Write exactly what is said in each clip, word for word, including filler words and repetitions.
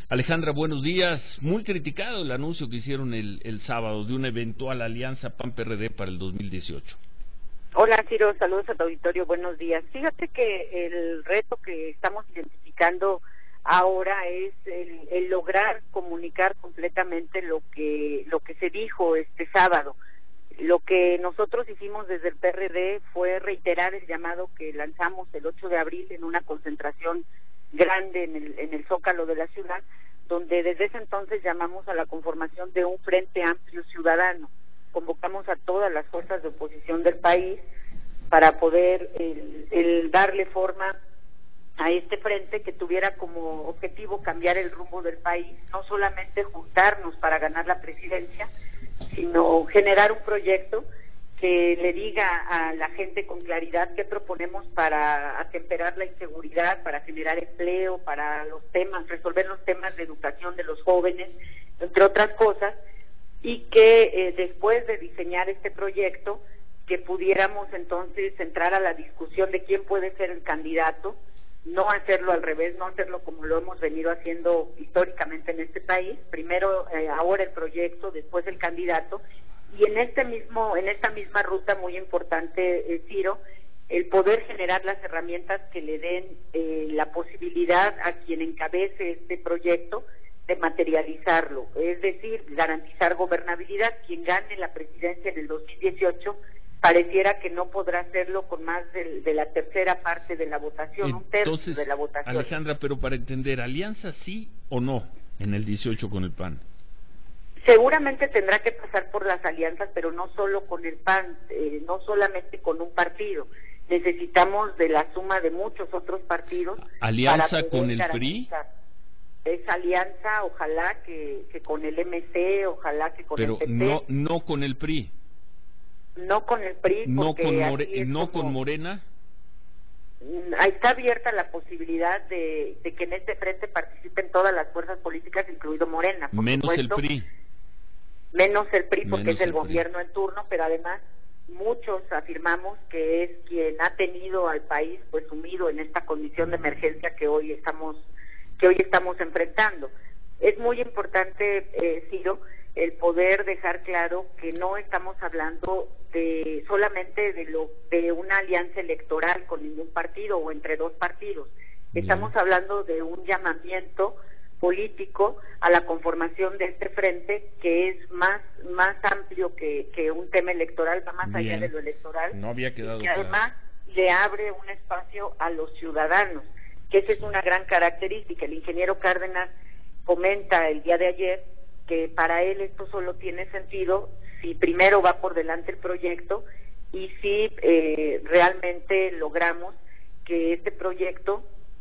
Alejandra, buenos días. Muy criticado el anuncio que hicieron el, el sábado de una eventual alianza P A N-P R D para el dos mil dieciocho. Hola, Ciro, saludos a tu auditorio, buenos días. Fíjate que el reto que estamos identificando ahora es el, el lograr comunicar completamente lo que lo que se dijo este sábado. Lo que nosotros hicimos desde el P R D fue reiterar el llamado que lanzamos el ocho de abril en una concentración grande en el, en el Zócalo de la ciudad, donde desde ese entonces llamamos a la conformación de un Frente Amplio Ciudadano. Convocamos a todas las fuerzas de oposición del país para poder el, el darle forma a este frente que tuviera como objetivo cambiar el rumbo del país, no solamente juntarnos para ganar la presidencia, sino generar un proyecto que le diga a la gente con claridad qué proponemos para atemperar la inseguridad, para generar empleo, para los temas, resolver los temas de educación de los jóvenes, entre otras cosas, y que eh, después de diseñar este proyecto, que pudiéramos entonces entrar a la discusión de quién puede ser el candidato, no hacerlo al revés, no hacerlo como lo hemos venido haciendo históricamente en este país, primero eh, ahora el proyecto, después el candidato, y en este mismo, en esta misma ruta muy importante, eh, Ciro, el poder generar las herramientas que le den eh, la posibilidad a quien encabece este proyecto de materializarlo, es decir, garantizar gobernabilidad. Quien gane la presidencia en el dos mil dieciocho pareciera que no podrá hacerlo con más de, de la tercera parte de la votación, Entonces, un tercio de la votación. Alejandra, pero para entender, ¿alianza sí o no en el dieciocho con el P A N? Seguramente tendrá que pasar por las alianzas, pero no solo con el P A N, eh, no solamente con un partido. Necesitamos de la suma de muchos otros partidos. ¿Alianza con el P R I? Es alianza, ojalá que, que con el M C, ojalá que con pero el P T. no, no con el P R I. No con el P R I, no porque con More, no como, con Morena. Está abierta la posibilidad de, de que en este frente participen todas las fuerzas políticas, incluido Morena. Por menos supuesto, el P R I. Menos el P R I, porque menos es el, el gobierno en turno, pero además muchos afirmamos que es quien ha tenido al país pues sumido en esta condición de emergencia que hoy estamos que hoy estamos enfrentando. Es muy importante, eh, Ciro, el poder dejar claro que no estamos hablando de solamente de lo de una alianza electoral con ningún partido o entre dos partidos. Estamos mm. hablando de un llamamiento político a la conformación de este frente que es más más amplio que, que un tema electoral, va más Bien. allá de lo electoral. No había quedado y que además claro. le abre un espacio a los ciudadanos, que esa es una gran característica. El ingeniero Cárdenas comenta el día de ayer que para él esto solo tiene sentido si primero va por delante el proyecto y si eh, realmente logramos que este proyecto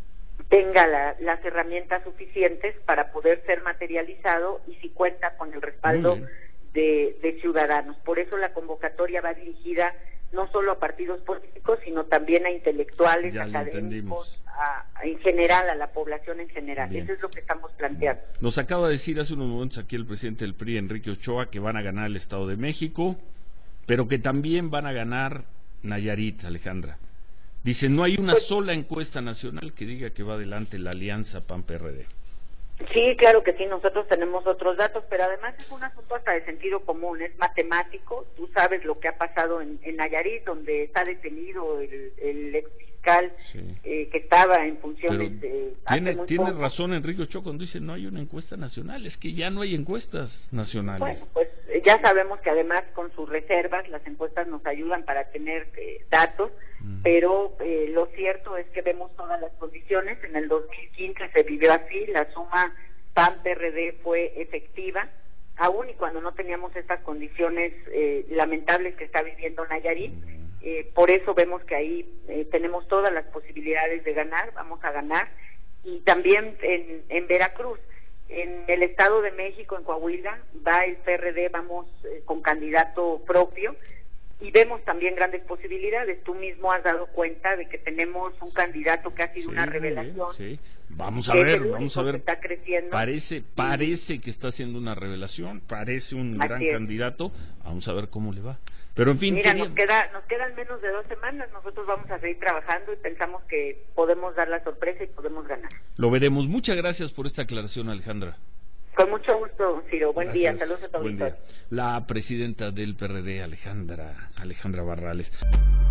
tenga la, las herramientas suficientes para poder ser materializado y si cuenta con el respaldo de, de ciudadanos. Por eso la convocatoria va dirigida no solo a partidos políticos, sino también a intelectuales, ya académicos, a, a, en general, a la población en general. Bien. Eso es lo que estamos planteando. Nos acaba de decir hace unos momentos aquí el presidente del P R I, Enrique Ochoa, que van a ganar el Estado de México, pero que también van a ganar Nayarit, Alejandra. Dice, no hay una pues, sola encuesta nacional que diga que va adelante la alianza P A N-P R D. Sí, claro que sí, nosotros tenemos otros datos, pero además es un asunto hasta de sentido común, es matemático. Tú sabes lo que ha pasado en, en Nayarit, donde está detenido el, el ex fiscal sí. eh, que estaba en funciones de... Tiene, tiene razón Enrique Ochoa cuando dice no hay una encuesta nacional, es que ya no hay encuestas nacionales. Bueno, pues ya sabemos que además con sus reservas las encuestas nos ayudan para tener eh, datos, mm. pero eh, lo cierto es que vemos todas las condiciones. En el dos mil quince se vivió así, la suma P A N-P R D fue efectiva, aún y cuando no teníamos estas condiciones eh, lamentables que está viviendo Nayarit. Eh, por eso vemos que ahí eh, tenemos todas las posibilidades de ganar, vamos a ganar. Y también en, en Veracruz, en el Estado de México, en Coahuila, va el P R D, vamos eh, con candidato propio, y vemos también grandes posibilidades. Tú mismo has dado cuenta de que tenemos un candidato que ha sido sí, una revelación. Sí, vamos a ver, vamos a ver. Está creciendo. Parece, parece que está haciendo una revelación, parece un Así gran es. candidato. Vamos a ver cómo le va. Pero en fin, mira, quería... nos queda nos quedan menos de dos semanas. Nosotros vamos a seguir trabajando y pensamos que podemos dar la sorpresa y podemos ganar. Lo veremos. Muchas gracias por esta aclaración, Alejandra. Con mucho gusto, Ciro. Buen Gracias. día. Saludos a tu Buen auditorio. día. La presidenta del P R D, Alejandra Alejandra Barrales.